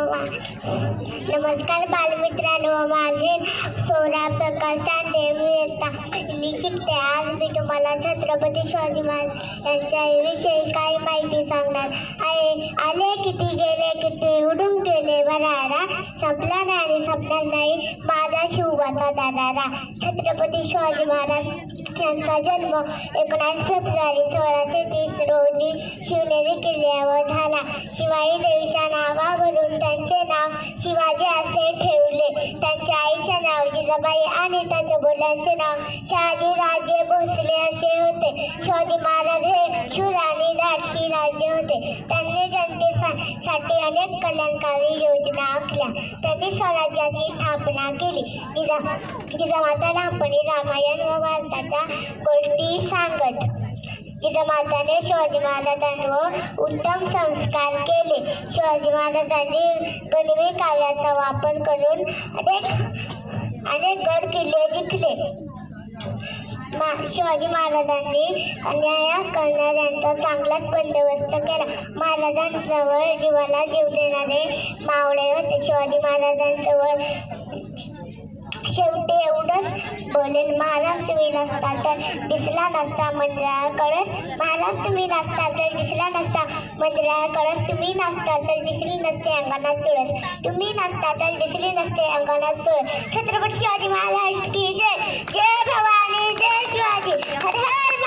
नमस्कार बालमित्रांनो, माझे सोरा प्रकाश देवता शिकते. आज मी तुम्हाला छत्रपती शिवाजी महाराज यांच्याविषयी काही माहिती सांगणार आहे. आले किती गेले किती उडून गेले भरारा, संपला नाही संपणार नाही माझा शिवबाचा दारारा. छत्रपती शिवाजी महाराज यांचा जन्म 19 फेब्रुवारी 1630 रोजी शिवनेरी किल्ल्यावर झाला. शिवाई देवीच्या नावावरून त्यांचे नाव शिवाजी असे ठेवले. त्यांच्या आईचे नाव जिजाबाई आणि त्यांच्या वडिलांचे नाव शहाजी राजे भोसले असे होते. शिवाजी महाराज हे शूर आणि धाडसी राजे होते. त्यांनी जनतेसाठी अनेक कल्याणकारी योजना आखल्या. त्यांनी स्वराज्याची स्थापना केली. जिजामाता लहानपणी रामायण व भारताच्या गोष्टी सांगत. जिजामाताने शिवाजी महाराजांवर उत्तम संस्कार केले. शिवाजी महाराजांनी गनिमी काव्याचा वापर करून अनेक गड किल्ले जिंकले. शिवाजी महाराजांनी अन्याय करणाऱ्यांचा चांगलाच बंदोबस्त केला. महाराजांजवळ जीवाला जीव देणारे मावळे होते. शिवाजी महाराजांजवळ शेवटी एवढंच बोलेल, महाराज तुम्ही नसता तर दिसला नसता मंदिराकडे. महाराज तुम्ही नसता तर दिसला नसता मंदिराकडे. तुम्ही नसता तर दिसली नसते अंगणात तुळस. तुम्ही नसता तर दिसली नसते अंगणात तुळस. छत्रपती शिवाजी महाराज की जय. जय भवानी, जय शिवाजी. हर हर